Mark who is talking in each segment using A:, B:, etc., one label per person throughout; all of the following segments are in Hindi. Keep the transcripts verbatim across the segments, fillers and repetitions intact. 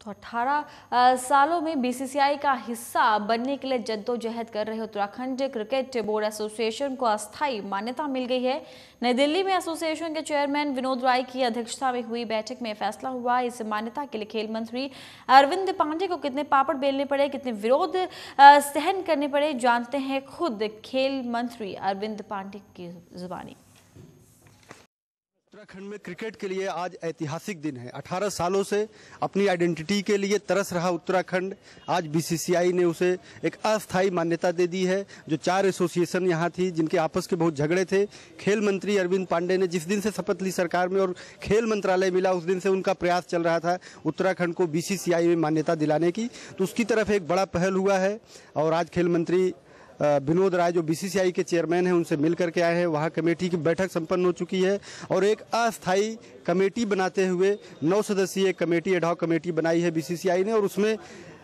A: तो अठारह सालों में बीसीसीआई का हिस्सा बनने के लिए जद्दोजहद कर रहे उत्तराखंड क्रिकेट बोर्ड एसोसिएशन को अस्थायी मान्यता मिल गई है। नई दिल्ली में एसोसिएशन के चेयरमैन विनोद राय की अध्यक्षता में हुई बैठक में फैसला हुआ। इस मान्यता के लिए खेल मंत्री अरविंद पांडे को कितने पापड़ बेलने पड़े, कितने विरोध सहन करने पड़े, जानते हैं खुद खेल मंत्री अरविंद पांडे की जुबानी।
B: उत्तराखंड में क्रिकेट के लिए आज ऐतिहासिक दिन है। अठारह सालों से अपनी आइडेंटिटी के लिए तरस रहा उत्तराखंड, आज बीसीसीआई ने उसे एक अस्थायी मान्यता दे दी है। जो चार एसोसिएशन यहाँ थी जिनके आपस के बहुत झगड़े थे, खेल मंत्री अरविंद पांडे ने जिस दिन से शपथ ली सरकार में और खेल मंत्रालय मिला उस दिन से उनका प्रयास चल रहा था उत्तराखंड को बीसीसीआई में मान्यता दिलाने की, तो उसकी तरफ एक बड़ा पहल हुआ है। और आज खेल मंत्री विनोद राय जो बीसीसीआई के चेयरमैन हैं उनसे मिल करके आए हैं। वहाँ कमेटी की बैठक संपन्न हो चुकी है और एक अस्थायी कमेटी बनाते हुए नौ सदस्यीय कमेटी एडहॉक कमेटी बनाई है बीसीसीआई ने, और उसमें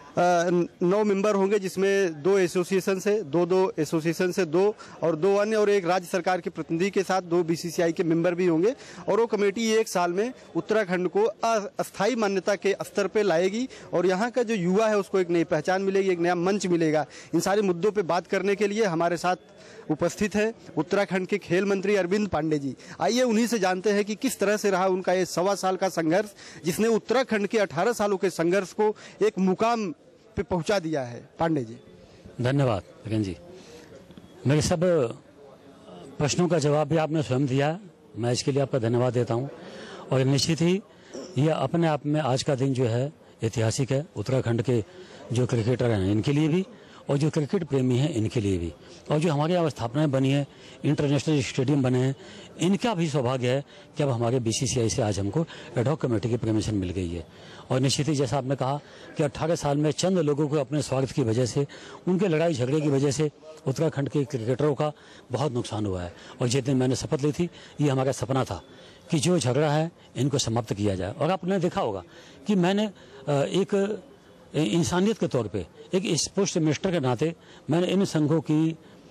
B: नौ मेंबर होंगे जिसमें दो एसोसिएशन से दो दो एसोसिएशन से दो और दो अन्य और एक राज्य सरकार के प्रतिनिधि के साथ दो बीसीसीआई के मेंबर भी होंगे। और वो कमेटी एक साल में उत्तराखंड को अस्थायी मान्यता के स्तर पे लाएगी और यहाँ का जो युवा है उसको एक नई पहचान मिलेगी, एक नया मंच मिलेगा। इन सारे मुद्दों पे बात करने के लिए हमारे साथ उपस्थित है उत्तराखंड के खेल मंत्री अरविंद पांडे जी। आइए उन्हीं से जानते हैं कि किस तरह से रहा उनका ये सवा साल का संघर्ष जिसने उत्तराखंड के अठारह सालों के संघर्ष को एक मुकाम पे पहुंचा दिया है। पांडे जी।
C: धन्यवाद रंजन जी, मेरे सब प्रश्नों का जवाब भी आपने स्वयं दिया, मैं इसके लिए आपका धन्यवाद देता हूं। और निश्चित ही यह अपने आप में आज का दिन जो है ऐतिहासिक है, उत्तराखंड के जो क्रिकेटर हैं इनके लिए भी और जो क्रिकेट प्रेमी हैं इनके लिए भी, और जो हमारी अवस्थापनाएं बनी है, इंटरनेशनल स्टेडियम बने हैं, इनका भी सौभाग्य है कि अब हमारे बीसीसीआई से आज हमको एडहॉक कमेटी की परमिशन मिल गई है। और निश्चित ही जैसा आपने कहा कि अट्ठारह साल में चंद लोगों को अपने स्वार्थ की वजह से, उनके लड़ाई झगड़े की वजह से उत्तराखंड के क्रिकेटरों का बहुत नुकसान हुआ है। और जिस दिन मैंने शपथ ली थी ये हमारा सपना था कि जो झगड़ा है इनको समाप्त किया जाए। और आपने देखा होगा कि मैंने एक इंसानियत के तौर पे, एक स्पोर्ट्स मिनिस्टर के नाते मैंने इन संघों की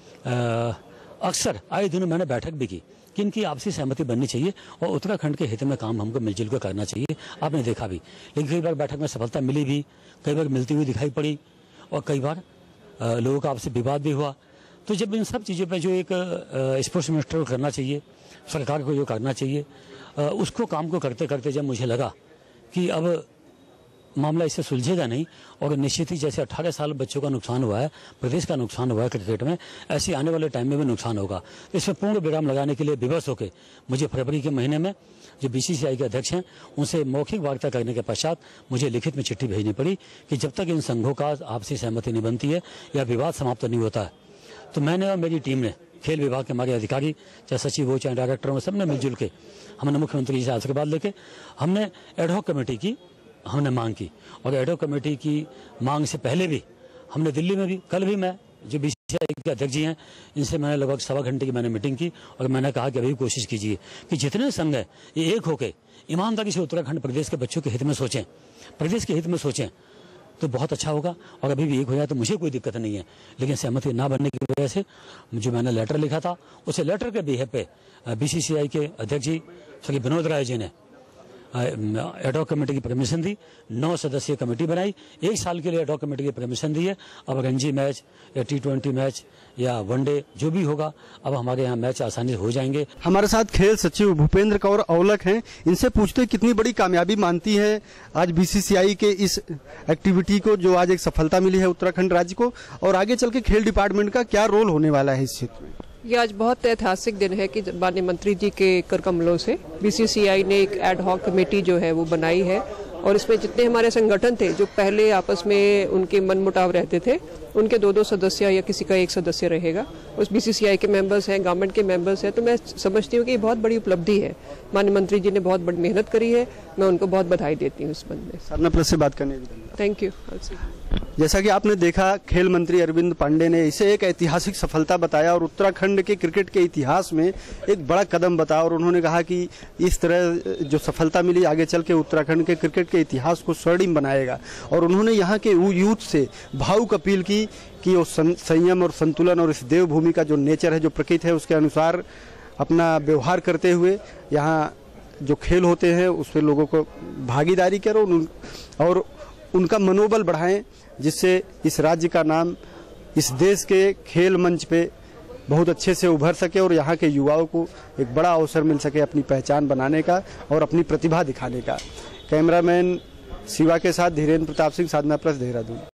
C: अक्सर आए दिनों मैंने बैठक भी की कि इनकी आपसी सहमति बननी चाहिए और उत्तराखंड के हित में काम हमको मिलजुल कर करना चाहिए। आपने देखा भी, लेकिन कई बार बैठक में सफलता मिली भी, कई बार मिलती हुई दिखाई पड़ी और कई बार लोगों का आपसी विवाद भी हुआ। तो जब इन सब चीज़ों पर जो एक स्पोर्ट्स मिनिस्टर को करना चाहिए, सरकार को जो करना चाहिए, उसको काम को करते करते जब मुझे लगा कि अब मामला इससे सुलझेगा नहीं और निश्चित ही जैसे अठारह साल बच्चों का नुकसान हुआ है, प्रदेश का नुकसान हुआ है क्रिकेट में, ऐसे आने वाले टाइम में भी नुकसान होगा। तो इसमें पूर्ण विराम लगाने के लिए विवश होकर मुझे फरवरी के महीने में जो बीसीसीआई के अध्यक्ष हैं उनसे मौखिक वार्ता करने के पश्चात मुझे लिखित में चिट्ठी भेजनी पड़ी कि जब तक इन संघों का आपसी सहमति नहीं बनती है या विवाद समाप्त नहीं होता है, तो मैंने और मेरी टीम ने, खेल विभाग के हमारे अधिकारी चाहे सचिव हो चाहे डायरेक्टर हो, सबने मिलजुल के हमने मुख्यमंत्री जी से आशीर्वाद लेके हमने एडहॉक कमेटी की हमने मांग की। और एडहॉक कमेटी की मांग से पहले भी हमने दिल्ली में भी, कल भी मैं जो बीसीसीआई के अध्यक्ष जी हैं इनसे मैंने लगभग सवा घंटे की मैंने मीटिंग की और मैंने कहा कि अभी कोशिश कीजिए कि जितने संघ हैं ये एक होकर ईमानदारी से उत्तराखंड प्रदेश के बच्चों के हित में सोचें, प्रदेश के हित में सोचें तो बहुत अच्छा होगा। और अभी भी एक हो जाए तो मुझे कोई दिक्कत नहीं है, लेकिन सहमति ना बनने की वजह से जो मैंने लेटर लिखा था उसे लेटर के बिहेव पे बीसीसीआई के अध्यक्ष जी श्री विनोद राय जी ने एडहॉक कमेटी की परमिशन दी, नौ सदस्यीय कमेटी बनाई, एक साल के लिए एडहॉक कमेटी की परमिशन दी है। अब रणजी मैच या टी ट्वेंटी मैच या वनडे जो भी होगा अब हमारे यहाँ मैच आसानी से हो जाएंगे।
B: हमारे साथ खेल सचिव भूपेंद्र कौर औलख हैं, इनसे पूछते कितनी बड़ी कामयाबी मानती है आज बीसीसीआई के इस एक्टिविटी को जो आज एक सफलता मिली है उत्तराखंड राज्य को, और आगे चल के खेल डिपार्टमेंट का क्या रोल होने वाला है इस क्षेत्र में।
D: ये आज बहुत ऐतिहासिक दिन है कि माननीय मंत्री जी के कर कमलों से बीसीसीआई ने एक एड हॉक कमेटी जो है वो बनाई है और इसमें जितने हमारे संगठन थे जो पहले आपस में उनके मनमुटाव रहते थे उनके दो दो सदस्य या किसी का एक सदस्य रहेगा। उस बीसीसीआई के मेंबर्स हैं, गवर्नमेंट के मेंबर्स हैं, तो मैं समझती हूँ कि ये बहुत बड़ी उपलब्धि है। माननीय मंत्री जी ने बहुत बड़ी मेहनत करी है, मैं उनको बहुत बधाई देती हूँ इस बंद में।
B: सरना प्लस से बात करने
D: थैंक यू।
B: जैसा कि आपने देखा खेल मंत्री अरविंद पांडे ने इसे एक ऐतिहासिक सफलता बताया और उत्तराखंड के क्रिकेट के इतिहास में एक बड़ा कदम बताया और उन्होंने कहा कि इस तरह जो सफलता मिली आगे चल के उत्तराखंड के क्रिकेट के इतिहास को स्वर्णिम बनाएगा। और उन्होंने यहाँ के यूथ से भावुक अपील की कि वो संयम और संतुलन और इस देवभूमि का जो नेचर है, जो प्रकृति है, उसके अनुसार अपना व्यवहार करते हुए यहाँ जो खेल होते हैं उस पर लोगों को भागीदारी करो और उनका मनोबल बढ़ाएं, जिससे इस राज्य का नाम इस देश के खेल मंच पे बहुत अच्छे से उभर सके और यहाँ के युवाओं को एक बड़ा अवसर मिल सके अपनी पहचान बनाने का और अपनी प्रतिभा दिखाने का। कैमरामैन शिवा के साथ धीरेन्द्र प्रताप सिंह, साधना प्लस, देहरादून।